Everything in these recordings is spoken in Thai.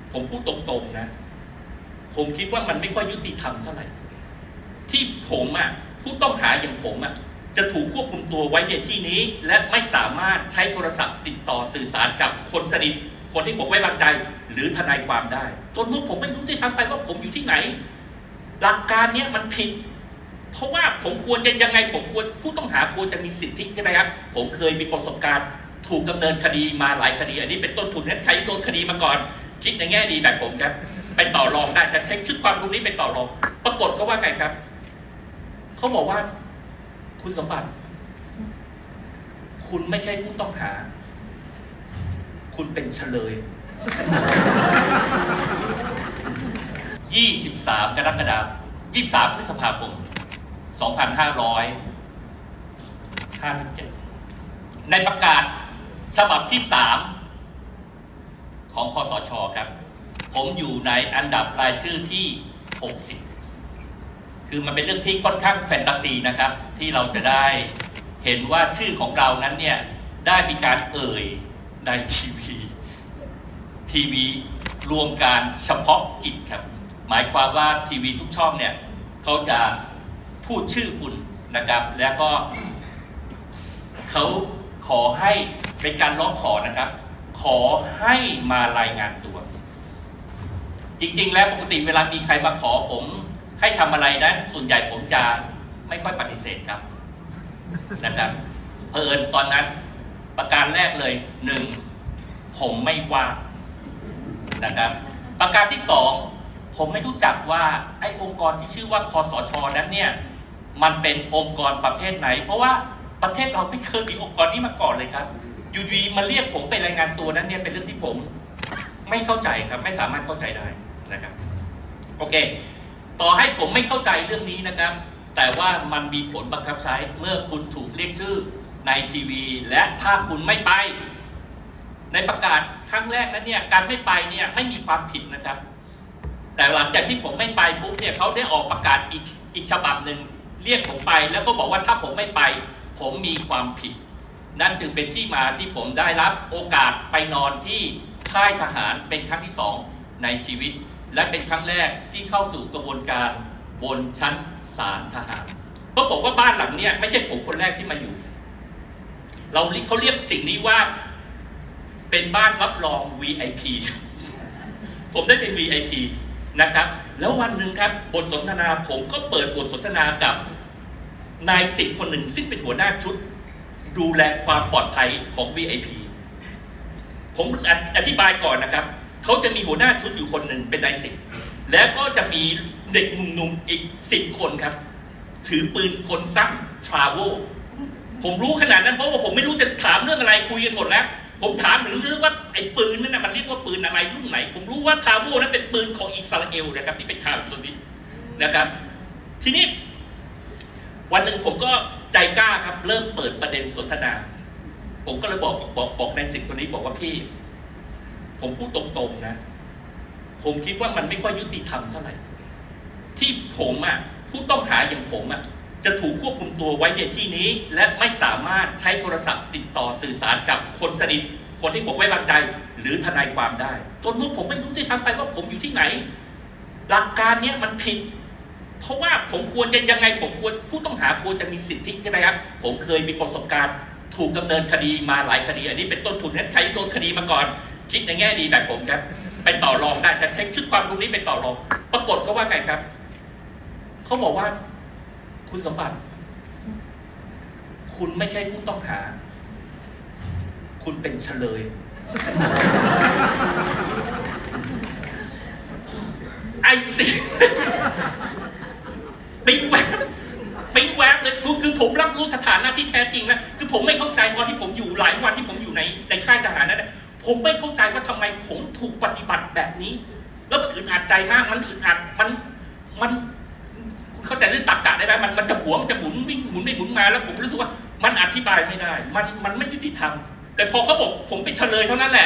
ผมพูดตรงๆนะผมคิดว่ามันไม่ค่อยยุติธรรมเท่าไหร่ที่ผมผู้ต้องหาอย่างผมจะถูกควบคุมตัวไว้ในที่นี้และไม่สามารถใช้โทรศัพท์ติดต่อสื่อสารกับคนสนิทคนที่ผมไว้วางใจหรือทนายความได้จนว่าผมไม่รู้ด้วยซ้ำไปว่าผมอยู่ที่ไหนหลักการนี้มันผิดเพราะว่าผมควรจะยังไงผมควรผู้ต้องหาควรจะมีสิทธิใช่ไหมครับผมเคยมีประสบการณ์ถูกดำเนินคดีมาหลายคดีอันนี้เป็นต้นทุนนั้นใครโดนคดีมาก่อนคิดในแง่ดีแบบผมครับไปต่อรองได้จะใช้ชุดความรู้นี้ไปต่อรองปรากฏเขาว่าไงครับเขาบอกว่าคุณสมบัติคุณไม่ใช่ผู้ต้องหาคุณเป็นเฉลย 23 กรกฎาคม 23 พฤษภาคม 2557 ในประกาศฉบับที่ 3 ของคสช.ครับผมอยู่ในอันดับรายชื่อที่ 60 คือมันเป็นเรื่องที่ค่อนข้างแฟนตาซีนะครับที่เราจะได้เห็นว่าชื่อของเรานั้นเนี่ยได้มีการเอ่ยในทีวีรวมการเฉพาะกิจครับหมายความว่าทีวีทุกช่องเนี่ยเขาจะพูดชื่อคุณนะครับแล้วก็เขาขอให้เป็นการร้องขอนะครับขอให้มารายงานตัวจริงๆแล้วปกติเวลามีใครมาขอผมให้ทำอะไรนั้นส่วนใหญ่ผมจะไม่ค่อยปฏิเสธครับนะครับเผอิญตอนนั้นประการแรกเลย1ผมไม่ว่างนะครับประการที่2ผมไม่รู้จักว่าไอ้องค์กรที่ชื่อว่าคสช.นั้นเนี่ยมันเป็นองค์กรประเภทไหนเพราะว่าประเทศเราไม่เคยมีองค์กรนี้มาก่อนเลยครับอยู่ดีมาเรียกผมไปรายงานตัวนั้นเนี่ยเป็นเรื่องที่ผมไม่เข้าใจครับไม่สามารถเข้าใจได้นะครับโอเคต่อให้ผมไม่เข้าใจเรื่องนี้นะครับแต่ว่ามันมีผลบังคับใช้เมื่อคุณถูกเรียกชื่อในทีวีและถ้าคุณไม่ไปในประกาศครั้งแรกนั้นเนี่ยการไม่ไปเนี่ยไม่มีความผิดนะครับแต่หลังจากที่ผมไม่ไปปุ๊บเนี่ยเขาได้ออกประกาศอีกฉบับหนึ่งเรียกผมไปแล้วก็บอกว่าถ้าผมไม่ไปผมมีความผิดนั่นจึงเป็นที่มาที่ผมได้รับโอกาสไปนอนที่ค่ายทหารเป็นครั้งที่2ในชีวิตและเป็นครั้งแรกที่เข้าสู่กระบวนการบนชั้นศาลทหารต้องบอกว่าบ้านหลังเนี่ยไม่ใช่ผมคนแรกที่มาอยู่เขาเรียกสิ่งนี้ว่าเป็นบ้านรับรอง VIP ผมได้เป็น VIP นะครับแล้ววันหนึ่งครับบทสนทนาผมก็เปิดบทสนทนากับนาย10คนหนึ่งซึ่งเป็นหัวหน้าชุดดูแลความปลอดภัยของ VIP ผมอธิบายก่อนนะครับเขาจะมีหัวหน้าชุดอยู่คนหนึ่งเป็นนาย10แล้วก็จะมีเด็กหนุ่มๆอีก10คนครับถือปืนกลสั้น Travel ผมรู้ขนาดนั้นเพราะว่าผมไม่รู้จะถามเรื่องอะไรคุยกันหมดแล้วผมถามถึงเรื่องว่าไอ้ปืนนั่นนะมันเรียกว่าปืนอะไรรุ่นไหนผมรู้ว่า Travel นั้นเป็นปืนของอิสราเอลนะครับที่เป็นข่าวตัวนี้นะครับทีนี้วันหนึ่งผมก็ใจกล้าครับเริ่มเปิดประเด็นสนทนาผมก็เลยบอกใน10คนนี้บอกว่าพี่ผมพูดตรงๆนะผมคิดว่ามันไม่ค่อยยุติธรรมเท่าไหร่ที่ผมผู้ต้องหาอย่างผมจะถูกควบคุมตัวไว้ในที่นี้และไม่สามารถใช้โทรศัพท์ติดต่อสื่อสารกับคนสนิทคนที่ผมไว้วางใจหรือทนายความได้จนว่าผมไม่รู้ด้วยซ้ำไปว่าผมอยู่ที่ไหนหลักการนี้มันผิดเพราะว่าผมควรจะยังไงผมควรผู้ต้องหาควรจะมีสิทธิใช่ไหมครับผมเคยมีประสบการณ์ถูกดำเนินคดีมาหลายคดีอันนี้เป็นต้นทุนนั้นใครโดนคดีมาก่อนคิดในแง่ดีแบบผมครับไปต่อรองได้จะใช้ชุดความรู้นี้ไปต่อรองปรากฏเขาว่าไงครับเขาบอกว่าคุณสมบัติคุณไม่ใช่ผู้ต้องหาคุณเป็นเฉลย ไอ้สิปิ๊งแวบเลยคือผมรับรู้สถานะที่แท้จริงนะคือผมไม่เข้าใจตอนที่ผมอยู่หลายวันที่ผมอยู่ในค่ายทหารนั้นผมไม่เข้าใจว่าทำไมผมถูกปฏิบัติแบบนี้แล้วมันอึดอัดใจมากมันอึดอัดมันคุณเข้าใจเรื่องตรรกะได้ไหมมันจะหัวมันจะหมุนไม่หมุนมาแล้วผมรู้สึกว่ามันอธิบายไม่ได้มันไม่ยุติธรรมแต่พอเขาบอกผมเป็นเฉลยเท่านั้นแหละ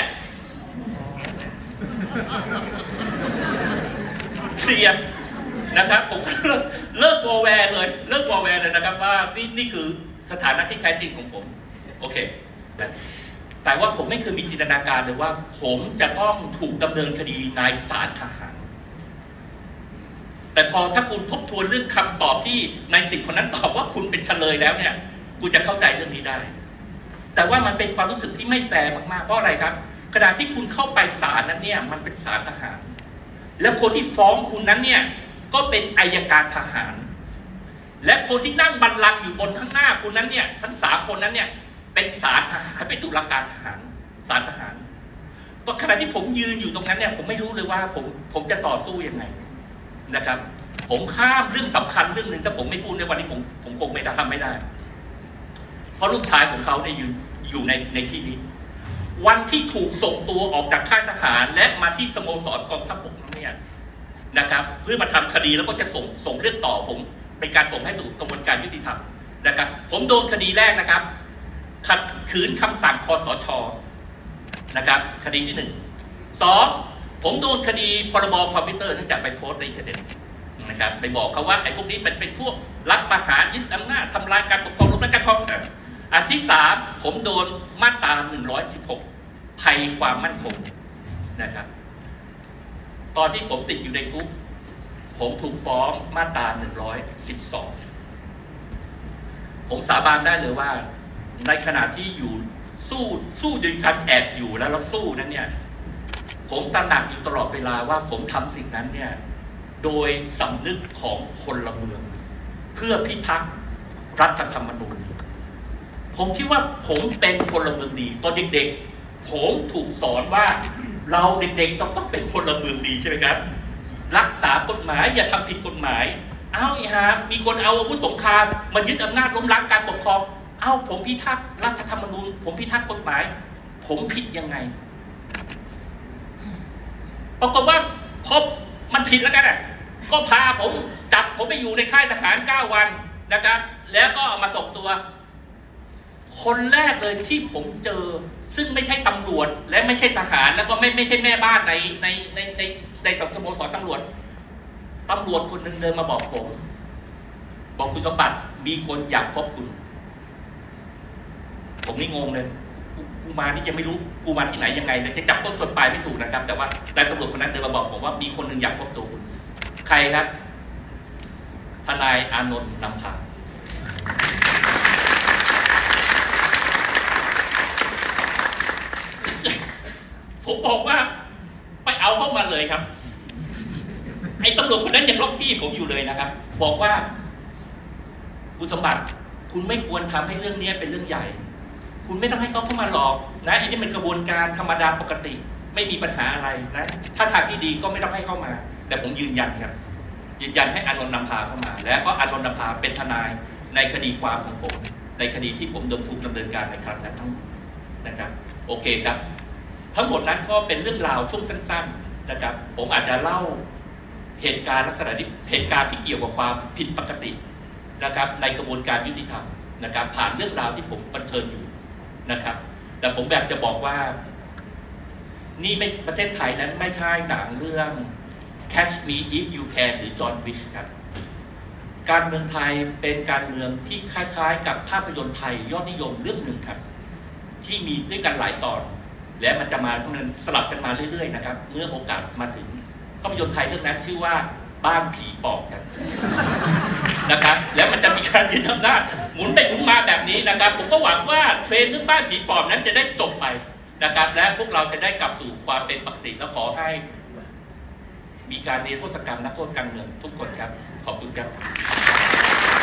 เคลียร์นะครับผมเลิกวอแวร์เลยนะครับว่านี่คือสถานะที่แท้จริงของผมโอเคแต่ว่าผมไม่เคยมีจินตนาการเลยว่าผมจะต้องถูกดำเนินคดีในศาลทหารแต่พอถ้าคุณทบทวนเรื่องคำตอบที่นายสิบคนนั้นตอบว่าคุณเป็นเฉลยแล้วเนี่ยกูจะเข้าใจเรื่องนี้ได้แต่ว่ามันเป็นความรู้สึกที่ไม่แฟร์มากๆเพราะอะไรครับขณะที่คุณเข้าไปศาลนั้นเนี่ยมันเป็นศาลทหารแล้วคนที่ฟ้องคุณนั้นเนี่ยก็เป็นอัยการทหารและคนที่นั่งบัลลังก์อยู่บนข้างหน้าคุณนั้นเนี่ยทั้ง3 คนนั้นเนี่ยเป็นศาลทหารเป็นตุลาการทหารศาลทหารก็ขณะที่ผมยืนอยู่ตรงนั้นเนี่ยผมไม่รู้เลยว่าผมจะต่อสู้ยังไงนะครับผมข้ามเรื่องสำคัญเรื่องหนึ่งถ้าผมไม่พูดในวันนี้ผมคงไม่ได้ทำไม่ได้เพราะลูกชายของเขาเนี่ยอยู่ในที่นี้วันที่ถูกส่งตัวออกจากค่ายทหารและมาที่สโมสรกองทัพบกเนี่ยนะครับเพื่อมาทำคดีแล้วก็จะส่งเรื่องต่อผมเป็นการส่งให้สู่กระบวนการยุติธรรมนะครับผมโดนคดีแรกนะครับขัดขืนคำสั่งคสช.นะครับคดีที่2ผมโดนคดีพรบคอมพิวเตอร์เนื่องจากไปโพสต์ในอินเทอร์เน็ตนะครับไปบอกเขาว่าไอ้พวกนี้มันเป็นพวกรัฐประหารยึดอำนาจทำลายการปกครองล้มล้างการปกครองอันที่3ผมโดนมาตรา116ภัยความมั่นคงนะครับตอนที่ผมติดอยู่ในคุกผมถูกฟ้องมาตรา112ผมสาบานได้เลยว่าในขณะที่อยู่สู้ด้วยการแอบอยู่แล้วสู้นั้นเนี่ยผมตระหนักอยู่ตลอดเวลาว่าผมทำสิ่งนั้นเนี่ยโดยสำนึกของพลเมืองเพื่อพิทักษ์รัฐธรรมนูญผมคิดว่าผมเป็นพลเมืองดีตอนเด็กๆผมถูกสอนว่าเราเด็กๆต้องเป็นพลเมืองดีใช่ไหมครับรักษากฎหมายอย่าทำผิดกฎหมายอีฮะมีคนเอาอาวุธสงครามมายึดอำนาจล้มล้างการปกครองผมพิทักษ์รัฐธรรมนูญผมพิทักษ์กฎหมายผมผิดยังไงปรากฏว่าพบมันผิดแล้วกันก็พาผมจับผมไปอยู่ในค่ายทหาร9 วันนะครับแล้วก็มาส่งตัวคนแรกเลยที่ผมเจอซึ่งไม่ใช่ตำรวจและไม่ใช่ทหารแล้วก็ไม่ใช่แม่บ้านในสโมสรตำรวจคนหนึ่งเดินมาบอกผมบอกคุณสมบัติมีคนอยากพบคุณผมนี่งงเลยกูมานี่จะไม่รู้กูมาที่ไหนยังไงจะจับต้นชนปลายไม่ถูกนะครับแต่ว่าตำรวจคนนั้นเดินมาบอกผมว่ามีคนหนึ่งอยากพบตัวคุณใครครับทนายอานนท์นำพาผมบอกว่าไปเอาเข้ามาเลยครับไอ้ตำรวจคนนั้นยังล็อกพี่ผมอยู่เลยนะครับบอกว่าคุณสมบัติคุณไม่ควรทำให้เรื่องนี้เป็นเรื่องใหญ่คุณไม่ต้องให้เขาเข้ามาหลอกนะอันนี้เป็นกระบวนการธรรมดาปกติไม่มีปัญหาอะไรนะถ้าทางที่ดีก็ไม่ต้องให้เข้ามาแต่ผมยืนยันครับยืนยันให้อานนท์นำพาเข้ามาแล้วก็อานนท์นำพาเป็นทนายในคดีความของผมในคดีที่ผมถูกดำเนินการในครั้งนั้นทั้งนะครับโอเคครับทั้งหมดนั้นก็เป็นเรื่องราวช่วงสั้นๆนะครับผมอาจจะเล่าเหตุการณ์ลักษณะเหตุการณ์ที่เกี่ยวกับความผิดปกตินะครับในกระบวนการยุติธรรมนะครับผ่านเรื่องราวที่ผมเผชิญอยู่นะครับแต่ผมแบบจะบอกว่านี่ไม่ประเทศไทยนั้นไม่ใช่หนังเรื่อง Catch Me If You Can หรือ John Wick ครับการเมืองไทยเป็นการเมืองที่คล้ายๆกับภาพยนตร์ไทยยอดนิยมเรื่องหนึ่งครับที่มีด้วยกันหลายตอนและมันจะมาสลับกันมาเรื่อยๆนะครับเมื่อโอกาสมาถึงภาพยนตร์ไทยเรื่องนั้นชื่อว่าบ้านผีปอบครับนะครับแล้วมันจะมีการยึดอำนาจหมุนไปหมุนมาแบบนี้นะครับผมก็หวังว่าเทรนด์เรื่องบ้านผีปอบนั้นจะได้จบไปนะครับและพวกเราจะได้กลับสู่ความเป็นปกติและขอให้มีการนิรโทษกรรมนักโทษการเมืองทุกคนครับขอบคุณครับ